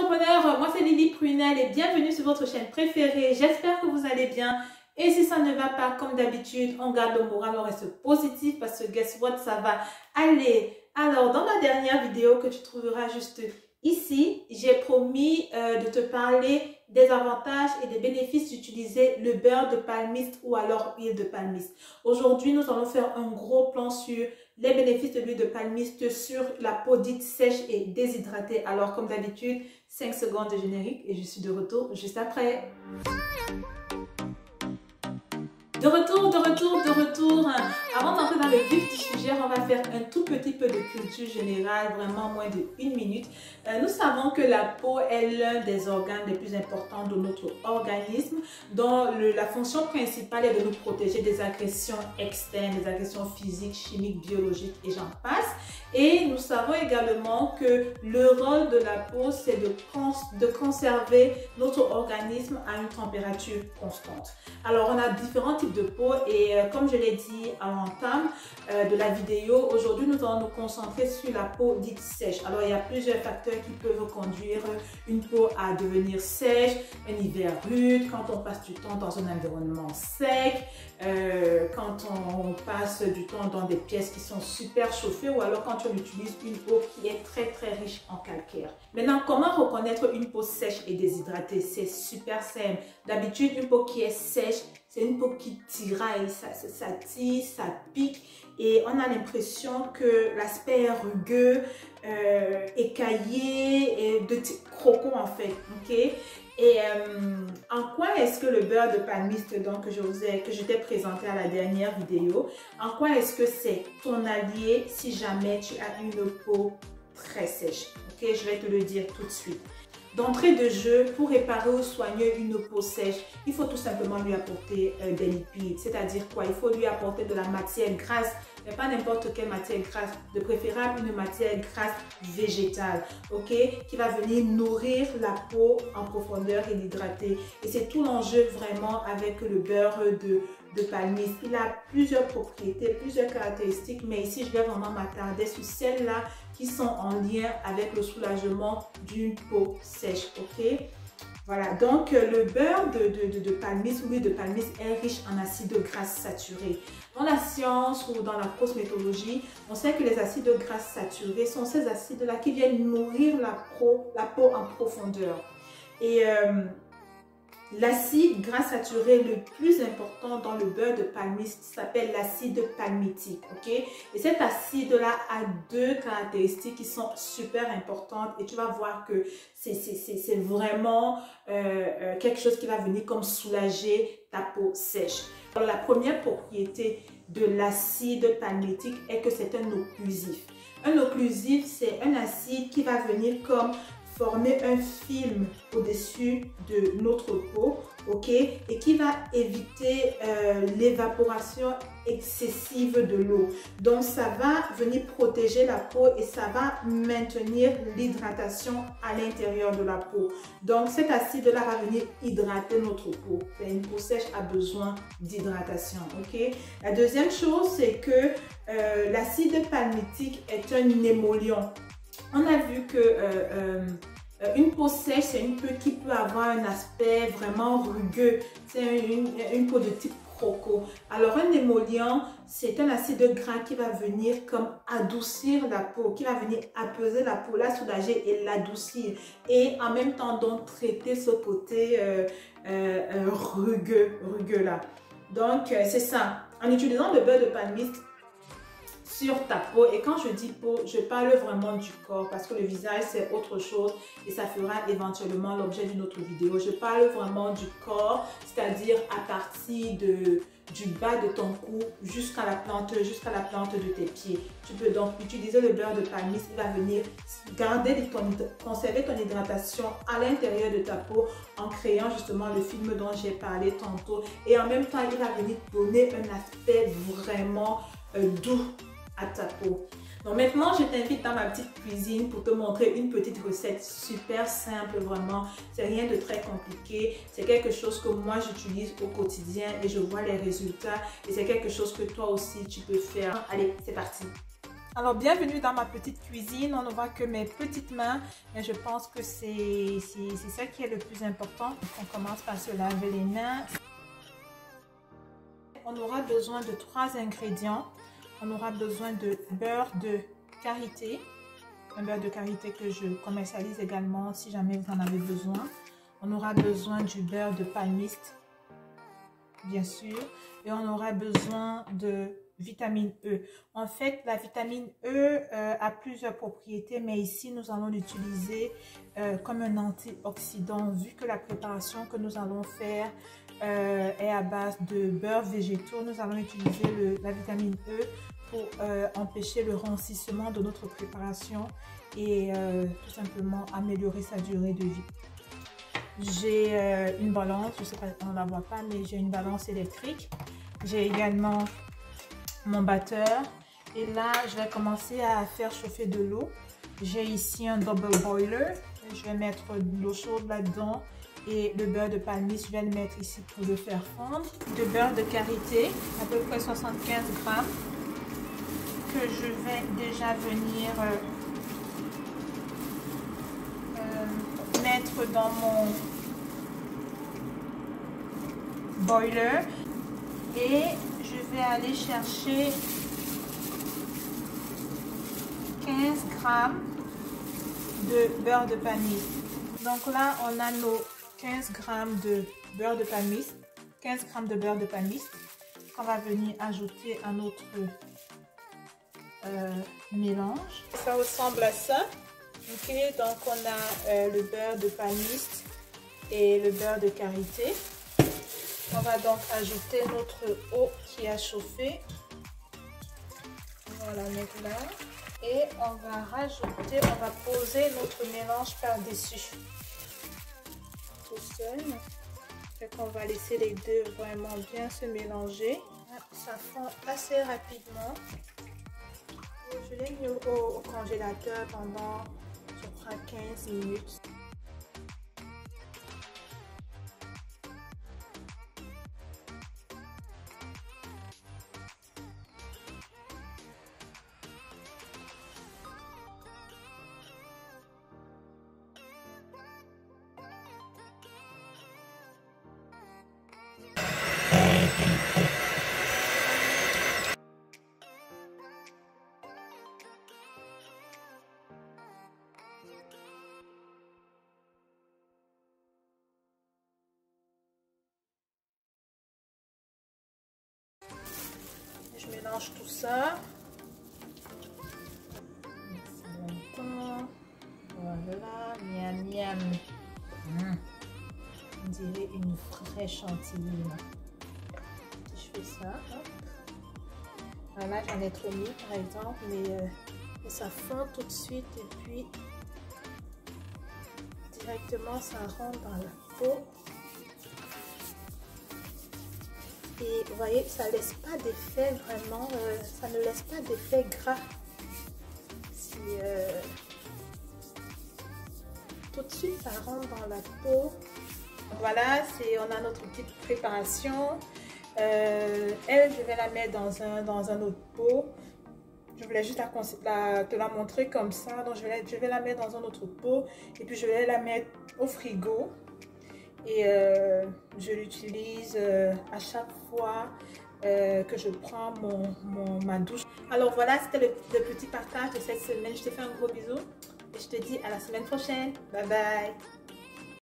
entrepreneurs, moi c'est Lily Prunel et bienvenue sur votre chaîne préférée. J'espère que vous allez bien et si ça ne va pas comme d'habitude, on garde le moral, on reste positif parce que guess what, ça va aller. Alors dans la dernière vidéo que tu trouveras juste ici, j'ai promis de te parler des avantages et des bénéfices d'utiliser le beurre de palmiste ou alors l'huile de palmiste. Aujourd'hui, nous allons faire un gros plan sur les bénéfices de l'huile de palmiste sur la peau dite sèche et déshydratée. Alors, comme d'habitude, 5 secondes de générique et je suis de retour juste après. De retour. Avant d'entrer dans le vif du sujet, on va faire un tout petit peu de culture générale, vraiment moins de 1 minute. Nous savons que la peau est l'un des organes les plus importants de notre organisme, dont la fonction principale est de nous protéger des agressions externes, des agressions physiques, chimiques, biologiques et j'en passe. Et nous savons également que le rôle de la peau, c'est de conserver notre organisme à une température constante. Alors, on a différents types de peau et comme je l'ai dit à l'entame de la vidéo, aujourd'hui, nous allons nous concentrer sur la peau dite sèche. Alors, il y a plusieurs facteurs qui peuvent conduire une peau à devenir sèche, un hiver rude, quand on passe du temps dans un environnement sec, quand on passe du temps dans des pièces qui sont super chauffées ou alors quand on utilise une peau qui est très riche en calcaire. Maintenant, comment reconnaître une peau sèche et déshydratée? C'est super simple. D'habitude, une peau qui est sèche, c'est une peau qui tiraille, ça tire, ça pique et on a l'impression que l'aspect est rugueux, écaillé et de type croco en fait, ok? Et en quoi est-ce que le beurre de palmiste donc, que je t'ai présenté à la dernière vidéo, en quoi est-ce que c'est ton allié si jamais tu as une peau très sèche? Ok, je vais te le dire tout de suite. D'entrée de jeu, pour réparer ou soigner une peau sèche, il faut tout simplement lui apporter des lipides. C'est-à-dire quoi? Il faut lui apporter de la matière grasse, mais pas n'importe quelle matière grasse, de préférable une matière grasse végétale, ok? Qui va venir nourrir la peau en profondeur et l'hydrater. Et c'est tout l'enjeu vraiment avec le beurre de palmiste. Il a plusieurs propriétés, plusieurs caractéristiques, mais ici je vais vraiment m'attarder sur celles-là qui sont en lien avec le soulagement d'une peau sèche, ok? Voilà, donc le beurre de palmiste ou l'huile de palmiste est riche en acides gras saturés. Dans la science ou dans la cosmétologie, on sait que les acides gras saturés sont ces acides-là qui viennent nourrir la peau en profondeur. Et l'acide gras saturé le plus important dans le beurre de palmiste s'appelle l'acide palmitique, ok? Et cet acide-là a deux caractéristiques qui sont super importantes et tu vas voir que c'est vraiment quelque chose qui va venir comme soulager ta peau sèche. Alors, la première propriété de l'acide palmitique est que c'est un occlusif. Un occlusif, c'est un acide qui va venir comme former un film au-dessus de notre peau, ok, et qui va éviter l'évaporation excessive de l'eau. Donc, ça va venir protéger la peau et ça va maintenir l'hydratation à l'intérieur de la peau. Donc, cet acide-là va venir hydrater notre peau. Une peau sèche a besoin d'hydratation, ok. La deuxième chose, c'est que l'acide palmitique est un émollient. On a vu que une peau sèche, c'est une peau qui peut avoir un aspect vraiment rugueux. C'est une peau de type croco. Alors, un émollient, c'est un acide gras qui va venir comme adoucir la peau, qui va venir apaiser la peau, la soulager et l'adoucir. Et en même temps, donc, traiter ce côté rugueux là. Donc, c'est ça. En utilisant le beurre de palmiste sur ta peau, et quand je dis peau, je parle vraiment du corps parce que le visage c'est autre chose et ça fera éventuellement l'objet d'une autre vidéo. Je parle vraiment du corps, c'est-à-dire à partir du bas de ton cou jusqu'à la plante de tes pieds. Tu peux donc utiliser le beurre de palmiste, il va venir conserver ton hydratation à l'intérieur de ta peau en créant justement le film dont j'ai parlé tantôt et en même temps il va venir donner un aspect vraiment doux à ta peau. Donc maintenant, je t'invite dans ma petite cuisine pour te montrer une petite recette super simple, vraiment. C'est rien de très compliqué. C'est quelque chose que moi j'utilise au quotidien et je vois les résultats. Et c'est quelque chose que toi aussi tu peux faire. Allez, c'est parti. Alors, bienvenue dans ma petite cuisine. On ne voit que mes petites mains, mais je pense que c'est ça qui est le plus important. On commence par se laver les mains. On aura besoin de 3 ingrédients. On aura besoin de beurre de karité, un beurre de karité que je commercialise également si jamais vous en avez besoin. On aura besoin du beurre de palmiste, bien sûr, et on aura besoin de vitamine E. En fait, la vitamine E a plusieurs propriétés, mais ici, nous allons l'utiliser comme un antioxydant, vu que la préparation que nous allons faire est à base de beurre végétaux. Nous allons utiliser la vitamine E pour empêcher le rancissement de notre préparation et tout simplement améliorer sa durée de vie. J'ai une balance, je sais pas, on ne la voit pas, mais j'ai une balance électrique. J'ai également mon batteur et là je vais commencer à faire chauffer de l'eau. J'ai ici un double boiler, je vais mettre de l'eau chaude là-dedans et le beurre de palmiste, je vais le mettre ici pour le faire fondre. De beurre de karité, à peu près 75 grammes, que je vais déjà venir mettre dans mon boiler et je vais aller chercher 15 grammes de beurre de palmiste. Donc là, on a nos 15 grammes de beurre de palmiste, 15 grammes de beurre de palmiste qu'on va venir ajouter à notre mélange. Ça ressemble à ça. Ok, donc on a le beurre de palmiste et le beurre de karité. On va donc ajouter notre eau qui a chauffé. On va la mettre là. Et on va rajouter, on va poser notre mélange par-dessus. Tout seul. Fait qu'on va laisser les deux vraiment bien se mélanger. Ça fond assez rapidement. Je l'ai mis au congélateur pendant, je crois, 15 minutes. Je mélange tout ça. Voilà, miam miam. On dirait une vraie chantilly. Je fais ça. Hop. Voilà, j'en ai trop mis par exemple, mais ça fond tout de suite et puis directement ça rentre dans la peau. Et vous voyez, ça ne laisse pas d'effet vraiment, ça ne laisse pas d'effet gras. Tout de suite, ça rentre dans la peau. Voilà, on a notre petite préparation. Elle, je vais la mettre dans un autre pot. Je voulais juste te la montrer comme ça. Donc, je vais la mettre dans un autre pot. Et puis, je vais la mettre au frigo. Et je l'utilise à chaque fois que je prends ma douche. Alors voilà, c'était le petit partage de cette semaine. Je te fais un gros bisou et je te dis à la semaine prochaine. Bye bye.